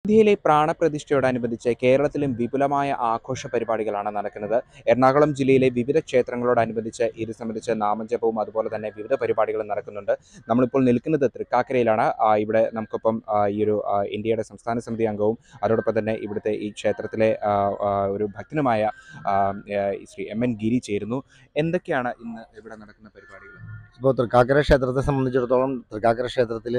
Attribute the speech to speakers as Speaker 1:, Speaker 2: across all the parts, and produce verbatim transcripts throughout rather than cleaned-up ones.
Speaker 1: അയോധ്യയിലെ പ്രാണപ്രതിഷ്ഠയോടനുബന്ധിച്ച് കേരളത്തിലും വിപുലമായ ആഘോഷ പരിപാടികളാണ് നടക്കുന്നത്. എറണാകുളം ജില്ലയിലെ വിവിധ ക്ഷേത്രങ്ങളോടനുബന്ധിച്ച് ഇത് സംബന്ധിച്ച് നാമജപവും അതുപോലെ തന്നെ വിവിധ പരിപാടികളും നടക്കുന്നുണ്ട്. നമ്മളിപ്പോൾ നിൽക്കുന്നത് തൃക്കാക്കരയിലാണ്. ഇവിടെ നമുക്കൊപ്പം ഈ ഒരു ഇന്ത്യയുടെ സംസ്ഥാന സമിതി അംഗവും അതോടൊപ്പം തന്നെ ഇവിടുത്തെ ഈ ക്ഷേത്രത്തിലെ ഒരു ഭക്തനുമായ ശ്രീ എം എൻ ഗിരി ചേരുന്നു. എന്തൊക്കെയാണ് ഇന്ന് ഇവിടെ നടക്കുന്ന പരിപാടികൾ?
Speaker 2: ഇപ്പോൾ തൃക്കാക്കര ക്ഷേത്രത്തെ സംബന്ധിച്ചിടത്തോളം തൃക്കാക്കര ക്ഷേത്രത്തിൽ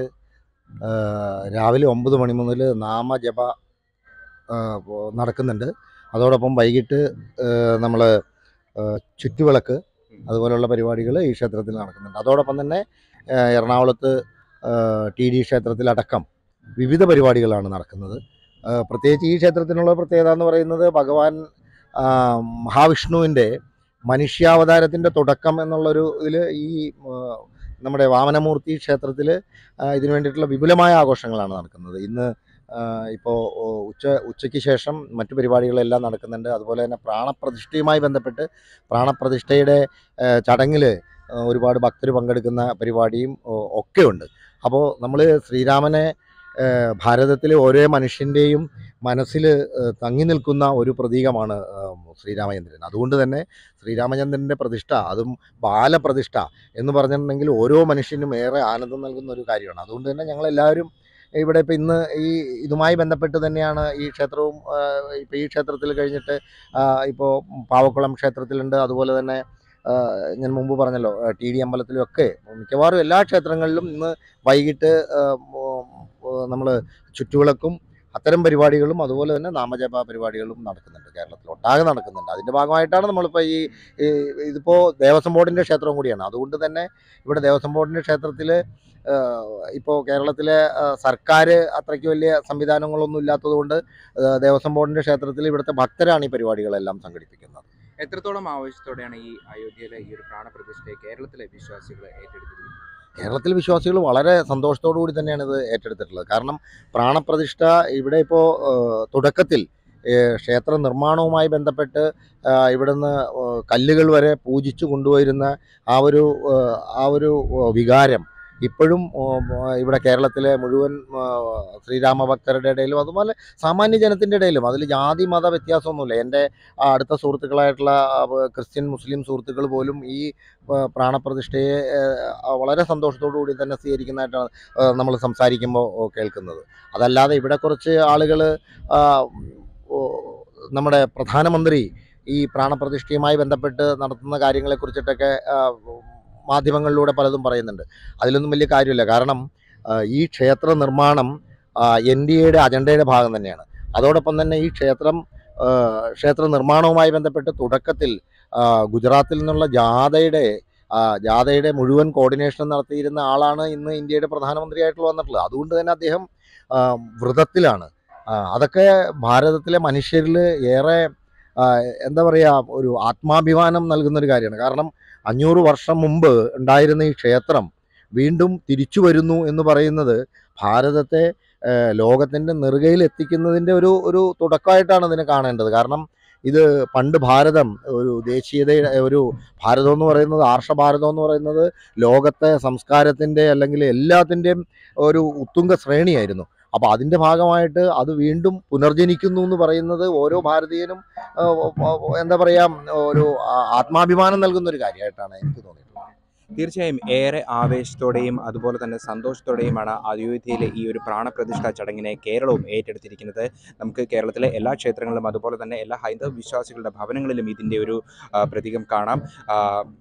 Speaker 2: രാവിലെ ഒമ്പത് മണി മുതൽ നാമജപ നടക്കുന്നുണ്ട്. അതോടൊപ്പം വൈകിട്ട് നമ്മൾ ചുറ്റുവിളക്ക് അതുപോലെയുള്ള പരിപാടികൾ ഈ ക്ഷേത്രത്തിൽ നടക്കുന്നുണ്ട്. അതോടൊപ്പം തന്നെ എറണാകുളത്ത് ടി ഡി ക്ഷേത്രത്തിലടക്കം വിവിധ പരിപാടികളാണ് നടക്കുന്നത്. പ്രത്യേകിച്ച് ഈ ക്ഷേത്രത്തിനുള്ള പ്രത്യേകത എന്ന് പറയുന്നത് ഭഗവാൻ മഹാവിഷ്ണുവിൻ്റെ മനുഷ്യാവതാരത്തിൻ്റെ തുടക്കം എന്നുള്ളൊരു ഇതിൽ ഈ നമ്മുടെ വാമനമൂർത്തി ക്ഷേത്രത്തിൽ ഇതിനു വേണ്ടിയിട്ടുള്ള വിപുലമായ ആഘോഷങ്ങളാണ് നടക്കുന്നത്. ഇന്ന് ഇപ്പോൾ ഉച്ച ഉച്ചയ്ക്ക് ശേഷം മറ്റു പരിപാടികളെല്ലാം നടക്കുന്നുണ്ട്. അതുപോലെ തന്നെ പ്രാണപ്രതിഷ്ഠയുമായി ബന്ധപ്പെട്ട് പ്രാണപ്രതിഷ്ഠയുടെ ചടങ്ങിൽ ഒരുപാട് ഭക്തർ പങ്കെടുക്കുന്ന പരിപാടിയും ഒക്കെ ഉണ്ട്. അപ്പോൾ നമ്മൾ ശ്രീരാമനെ ഭാരതത്തിലെ ഓരോ മനുഷ്യൻ്റെയും മനസ്സിൽ തങ്ങി നിൽക്കുന്ന ഒരു പ്രതീകമാണ് ശ്രീരാമചന്ദ്രൻ. അതുകൊണ്ട് തന്നെ ശ്രീരാമചന്ദ്രൻ്റെ പ്രതിഷ്ഠ, അതും ബാലപ്രതിഷ്ഠ എന്ന് പറഞ്ഞിട്ടുണ്ടെങ്കിൽ ഓരോ മനുഷ്യനും ഏറെ ആനന്ദം നൽകുന്ന ഒരു കാര്യമാണ്. അതുകൊണ്ട് തന്നെ ഞങ്ങളെല്ലാവരും ഇവിടെ ഇപ്പോൾ ഇന്ന് ഈ ഇതുമായി ബന്ധപ്പെട്ട് തന്നെയാണ് ഈ ക്ഷേത്രവും. ഇപ്പോൾ ഈ ക്ഷേത്രത്തിൽ കഴിഞ്ഞിട്ട് ഇപ്പോൾ പാവക്കുളം ക്ഷേത്രത്തിലുണ്ട്. അതുപോലെ തന്നെ ഞാൻ മുമ്പ് പറഞ്ഞല്ലോ ടി ഡി അമ്പലത്തിലും ഒക്കെ മിക്കവാറും എല്ലാ ക്ഷേത്രങ്ങളിലും ഇന്ന് വൈകിട്ട് നമ്മൾ ചുറ്റുവിളക്കും അത്തരം പരിപാടികളും അതുപോലെ തന്നെ നാമജപ പരിപാടികളും നടക്കുന്നുണ്ട്. കേരളത്തിൽ ഒട്ടാകെ നടക്കുന്നുണ്ട്. അതിൻ്റെ ഭാഗമായിട്ടാണ് നമ്മളിപ്പോൾ ഈ ഇതിപ്പോൾ ദേവസ്വം ബോർഡിൻ്റെ ക്ഷേത്രവും കൂടിയാണ്. അതുകൊണ്ട് തന്നെ ഇവിടെ ദേവസ്വം ബോർഡിൻ്റെ ക്ഷേത്രത്തിൽ ഇപ്പോൾ കേരളത്തിലെ സർക്കാർ അത്രയ്ക്ക് വലിയ സംവിധാനങ്ങളൊന്നും ഇല്ലാത്തതുകൊണ്ട് ദേവസ്വം ബോർഡിൻ്റെ ക്ഷേത്രത്തിൽ ഇവിടുത്തെ ഭക്തരാണ് ഈ പരിപാടികളെല്ലാം സംഘടിപ്പിക്കുന്നത്.
Speaker 1: എത്രത്തോളം ആവേശത്തോടെയാണ് ഈ അയോധ്യയിലെ ഈ ഒരു പ്രാണപ്രതിഷ്ഠയെ കേരളത്തിലെ വിശ്വാസികൾ ഏറ്റെടുത്തിരിക്കുന്നത്?
Speaker 2: കേരളത്തിലെ വിശ്വാസികൾ വളരെ സന്തോഷത്തോടു കൂടി തന്നെയാണ് ഇത് ഏറ്റെടുത്തിട്ടുള്ളത്. കാരണം പ്രാണപ്രതിഷ്ഠ ഇവിടെ ഇപ്പോൾ തുടക്കത്തിൽ ക്ഷേത്ര നിർമ്മാണവുമായി ബന്ധപ്പെട്ട് ഇവിടുന്ന് കല്ലുകൾ വരെ പൂജിച്ചു കൊണ്ടുവരുന്ന ആ ഒരു ആ ഒരു വികാരം ഇപ്പോഴും ഇവിടെ കേരളത്തിലെ മുഴുവൻ ശ്രീരാമ ഭക്തരുടെ ഇടയിലും അതുപോലെ സാമാന്യ ജനത്തിൻ്റെ ഇടയിലും അതിൽ ജാതി മത വ്യത്യാസമൊന്നുമില്ല. എൻ്റെ അടുത്ത സുഹൃത്തുക്കളായിട്ടുള്ള ക്രിസ്ത്യൻ മുസ്ലിം സുഹൃത്തുക്കൾ പോലും ഈ പ്രാണപ്രതിഷ്ഠയെ വളരെ സന്തോഷത്തോടു കൂടി തന്നെ സ്വീകരിക്കുന്നതായിട്ടാണ് നമ്മൾ സംസാരിക്കുമ്പോൾ കേൾക്കുന്നത്. അതല്ലാതെ ഇവിടെ കുറച്ച് ആളുകൾ നമ്മുടെ പ്രധാനമന്ത്രി ഈ പ്രാണപ്രതിഷ്ഠയുമായി ബന്ധപ്പെട്ട് നടത്തുന്ന കാര്യങ്ങളെക്കുറിച്ചിട്ടൊക്കെ മാധ്യമങ്ങളിലൂടെ പലതും പറയുന്നുണ്ട്. അതിലൊന്നും വലിയ കാര്യമില്ല. കാരണം ഈ ക്ഷേത്ര നിർമ്മാണം എൻ ഡി എയുടെ അജണ്ടയുടെ ഭാഗം തന്നെയാണ്. അതോടൊപ്പം തന്നെ ഈ ക്ഷേത്രം ക്ഷേത്ര നിർമ്മാണവുമായി ബന്ധപ്പെട്ട് തുടക്കത്തിൽ ഗുജറാത്തിൽ നിന്നുള്ള ജാഥയുടെ ജാഥയുടെ മുഴുവൻ കോർഡിനേഷൻ നടത്തിയിരുന്ന ആളാണ് ഇന്ന് ഇന്ത്യയുടെ പ്രധാനമന്ത്രിയായിട്ട് വന്നിട്ടുള്ളത്. അതുകൊണ്ട് തന്നെ അദ്ദേഹം വ്രതത്തിലാണ്. അതൊക്കെ ഭാരതത്തിലെ മനുഷ്യരിൽ ഏറെ എന്താ പറയുക ഒരു ആത്മാഭിമാനം നൽകുന്നൊരു കാര്യമാണ്. കാരണം അഞ്ഞൂറ് വർഷം മുമ്പ് ഉണ്ടായിരുന്ന ഈ ക്ഷേത്രം വീണ്ടും തിരിച്ചു വരുന്നു എന്ന് പറയുന്നത് ഭാരതത്തെ ലോകത്തിൻ്റെ നെറുകയിൽ എത്തിക്കുന്നതിൻ്റെ ഒരു ഒരു തുടക്കമായിട്ടാണ് ഇതിനെ കാണേണ്ടത്. കാരണം ഇത് പണ്ട് ഭാരതം ഒരു ദേശീയതയുടെ ഒരു ഭാരതം എന്ന് പറയുന്നത് ആർഷഭാരതം എന്ന് പറയുന്നത് ലോകത്തെ സംസ്കാരത്തിൻ്റെ അല്ലെങ്കിൽ എല്ലാത്തിൻ്റെയും ഒരു ഉത്തുംഗ ശ്രേണിയായിരുന്നു. അപ്പോൾ അതിൻ്റെ ഭാഗമായിട്ട് അത് വീണ്ടും പുനർജനിക്കുന്നു എന്ന് പറയുന്നത് ഓരോ ഭാരതീയനും എന്താ പറയുക ഒരു ആത്മാഭിമാനം നൽകുന്ന ഒരു കാര്യമായിട്ടാണ് എനിക്ക് തോന്നിയിട്ടുള്ളത്.
Speaker 1: തീർച്ചയായും ഏറെ ആവേശത്തോടെയും അതുപോലെ തന്നെ സന്തോഷത്തോടെയുമാണ് അയോധ്യയിലെ ഈ ഒരു പ്രാണപ്രതിഷ്ഠാ ചടങ്ങിനെ കേരളവും ഏറ്റെടുത്തിരിക്കുന്നത്. നമുക്ക് കേരളത്തിലെ എല്ലാ ക്ഷേത്രങ്ങളിലും അതുപോലെ തന്നെ എല്ലാ ഹൈന്ദവ വിശ്വാസികളുടെ ഭവനങ്ങളിലും ഇതിൻ്റെ ഒരു പ്രതീകം കാണാം.